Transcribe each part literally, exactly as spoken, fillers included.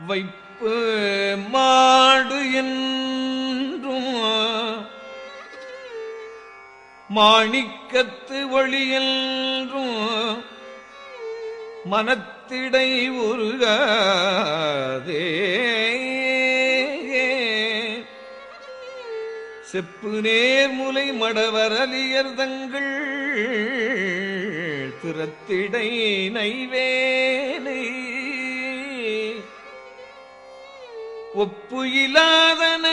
வைப்பு மாடு என்றும் மாணிக்கத்து ஒளி என்றும் மனத்திடை உருகாதே செப்பு நேர்முலை மடவரலியர் தங்கள் திறத்திடை நைவேனை ஒப்பு இல்லாதன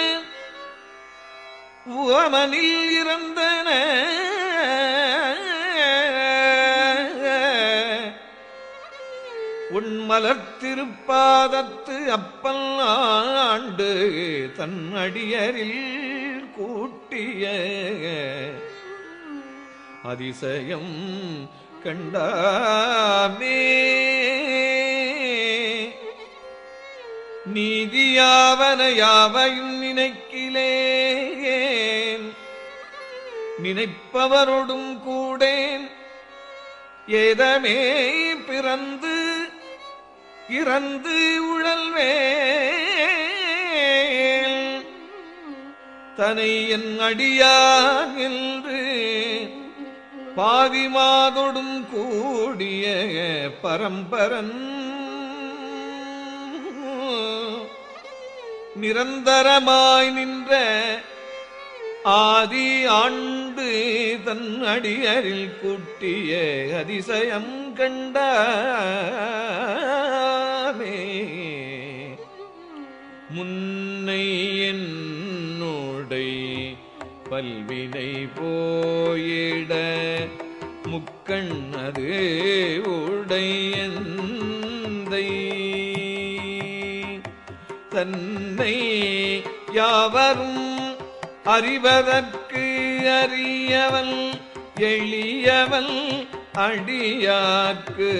உவமனில் இறந்தன உன்மலர்த்திருப்பாதத்து அப்பல் ஆண்டு தன் அடியரில் கூட்டிய அதிசயம் கண்டாமே நீதியாவன யாவையும் நினைக்கிலேன் நினைப்பவரோடும் கூடேன் ஏதமே பிறந்து இறந்து உழல்வேன் தனை என் அடியான் என்று பாவிமாதொடும் கூடிய பரம்பரன் நிரந்தரமாய் நின்ற ஆதி ஆண்டு தன் அடியரில் கூட்டிய அதிசயம் கண்டாமே முன்னை என்னுடை பல்வினை போயிட முக்கண்ணது உடையந்தை தன்னை யாவரும் அறிவதற்கு அறியவன் எளியவன் அடியார்க்கு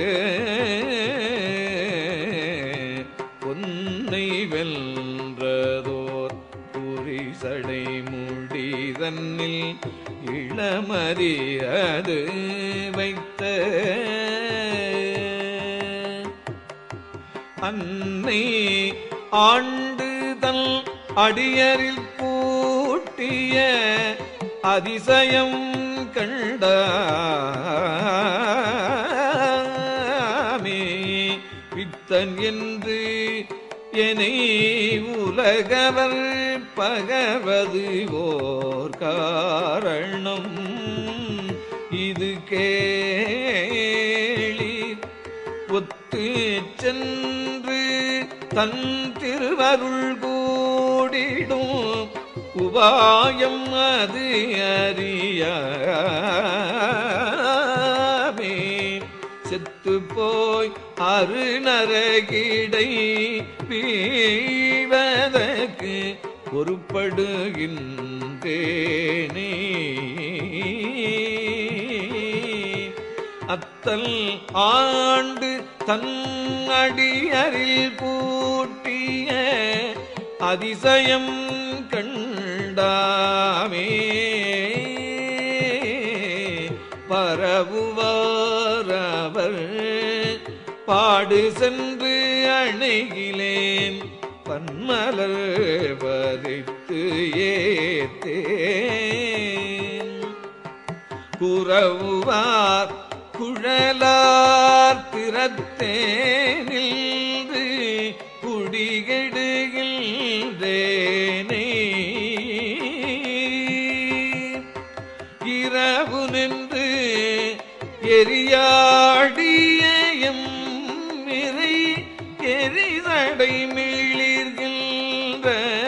பொன்னை வென்றதோர் புரிசடை முடிதன்னில் இளமறியது வைத்த அன்னை ஆண்டு தன் அடியரில் கூட்டிய அதிசயம் கண்டாமே பித்தன் என்று என்னை உலகவர் பகர்வது ஓர் காரணம் இது கேளி ஒத்து சென்று தன் திருவருள் கூடிடும் உபாயம் அது அறியாமே செத்து போய் அருநரகிடை வீழ்வதற்கு பொறுப்படுகின்றேனே அத்தல் ஆண்டு தன் அடியரில் கூட்டிய அதிசயம் கண்டாமே பரவுவாரவர் பாடு சென்று அணைகிலேன் பன்மலர் பதித்து ஏத்தேன் குறவுவார் குழலார் திறத்தேனில் குடிகெடுகின்றேனே இரவு நின்று எரியாடிய எம்மிரை எரிசடை மீளிர்கின்ற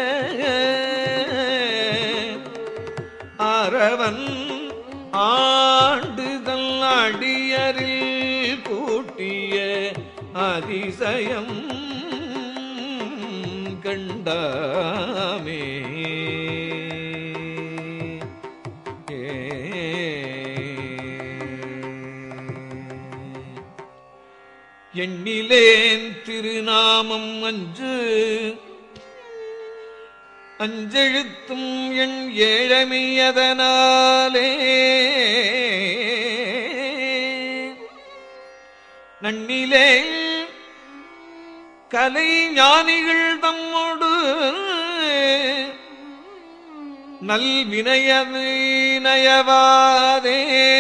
அரவன் ஆண்டுதல் அடியரில் கூட்டிய அதிசயம் கண்டாமே எண்ணிலேன் திருநாமம் அஞ்சு அஞ்செழுத்தும் என் ஏழமையதனாலே நன்னிலே கலை ஞானிகள் தம்மோடு நல் வினயது நயவாதே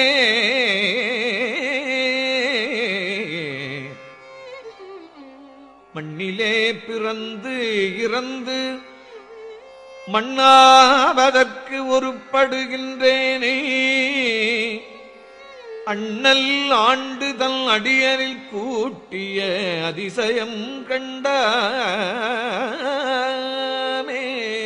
மண்ணிலே பிறந்து இறந்து மண்ணாவதற்கு ஒருப்படுகின்றேனே அண்ணல் ஆண்டு தன் அடியரில் கூட்டிய அதிசயம் கண்டாமே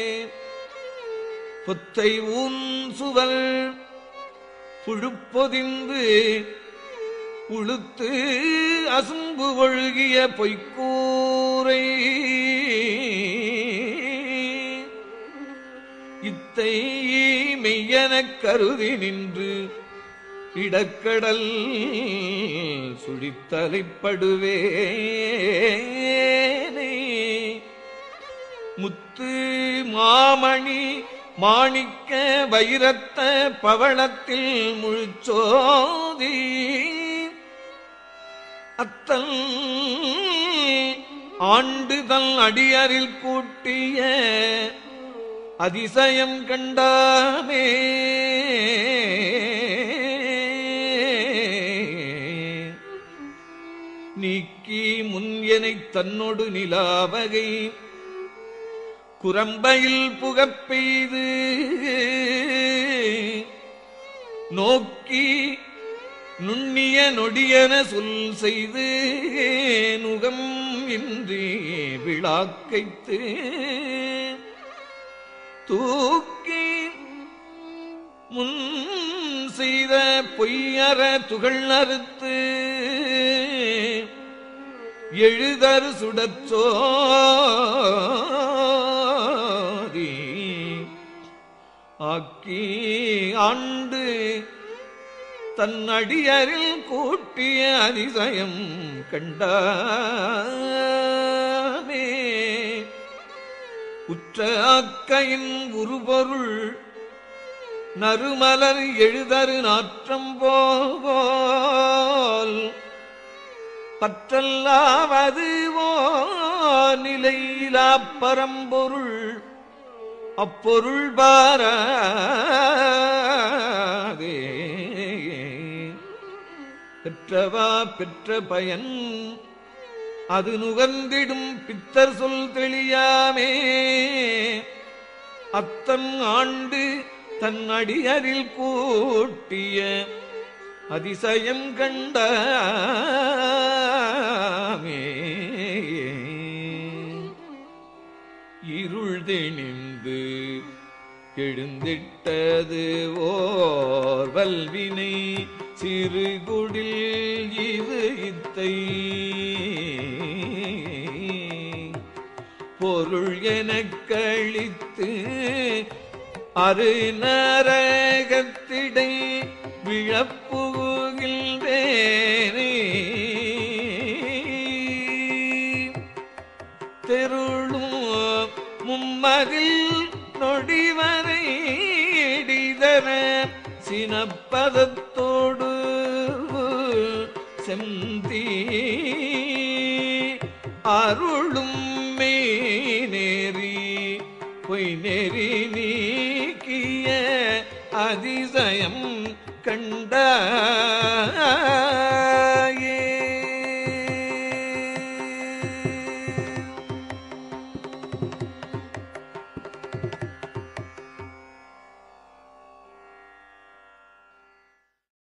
புத்தை ஊன் சுவல் புழுப்பொதிந்து உளுத்து அசும்பு ஒழுகிய பொய்க்கூரை இத்தை மெய்யெனக் கருதி நின்று இடக்கடல் சுழித்தலைப்படுவேனே முத்து மாமணி மாணிக்க வைரத்த பவளத்தில் முழுச்சோதி அத்தல் ஆண்டு தன் அடியரில் கூட்டிய அதிசயம் கண்டாமே நீக்கி முன் எனைத் தன்னொடு நிலாவகை குரம்பையில் புகப்பெய்து நோக்கி நுண்ணிய நொடியன சொல் செய்து நுகம் இன்றி விழாக்கைத்து தூக்கி முன் செய்த பொய்யற துகள் அறுத்து எழுதரு சுடச்சோதி ஆக்கி ஆண்டு தன் அடியரில் கூட்டிய அதிசயம் கண்டாமே உற்ற ஆக்கையின் உருபொருள் நறுமலர் எழுதரு நாற்றம் போல் பற்றல்லாவதுவோ நிலையிலா பரம்பொருள் அப்பொருள் பாராதே பெற்றவா பெற்ற பயன் அது நுகர்ந்திடும் பித்தர் சொல் தெளியாமே அத்தன் ஆண்டு தன் அடியரில் கூட்டிய அதிசயம் கண்டாமே இருள் திணிந்து எழுந்திட்டது ஓர் வல்வினை சிறுகுடில் இது இத்தை பொருள் எனக் கழித்து அரு நரகத்திடை விழப்புகின்றேனே தெருளும் மும்மதில் நொடிவரை இடிதர சினப்பதத்தோடு செந்தி அருளும் மெய்நேரி பொய் நெறி நீக்கிய அதிசயம் கண்டாயே.